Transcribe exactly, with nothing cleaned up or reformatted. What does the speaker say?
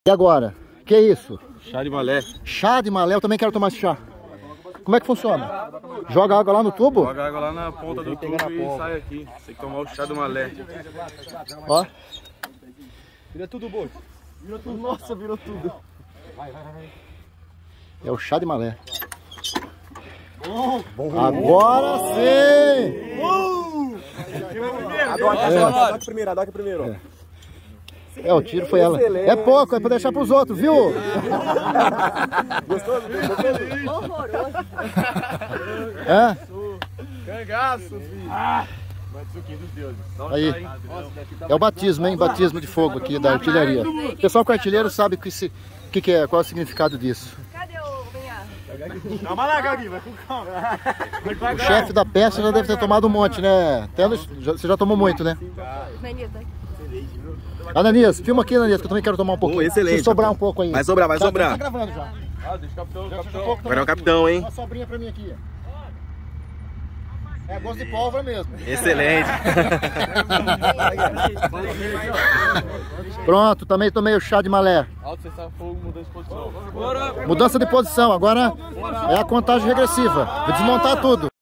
E agora? Que é isso? Chá de malé. Chá de malé, eu também quero tomar esse chá. Como é que funciona? Joga água lá no tubo? Joga água lá na ponta do tubo e sai aqui. Tem que tomar o chá do malé. Ó. Vira tudo, bojo. Virou tudo. Nossa, virou tudo. É o chá de malé. Agora sim! A doca, É. a doca primeiro, a doca primeiro. É. É, o tiro foi ela. É pouco, é pra deixar pros outros, viu? Gostoso? Gostoso? Horroroso. É? Cangaço, filho. Ah, mas suquinho dos deuses. Aí. É o batismo, hein? Batismo de fogo aqui da artilharia. O pessoal que é artilheiro sabe o que, se, que, que é, qual é o significado disso. Cadê o Benhar? Calma lá, Gabi, vai com calma. O chefe da peça já deve ter tomado um monte, né? Até no, já, você já tomou muito, né? Benita. Ananias, filma aqui, Ananias, que eu também quero tomar um pouquinho. Oh, excelente. Se sobrar um pouco aí. Vai sobrar, vai Já sobrar. Tá gravando já. Ah, deixa o capitão, Já capitão. um pouco Agora é o também. capitão, hein? Uma sobrinha pra mim aqui. É gosto de pólvora mesmo. Excelente. Pronto, também tomei o chá de malé. Alto, cessar fogo, mudança de posição. Bora! Mudança de posição, agora é a contagem regressiva. Vou desmontar tudo.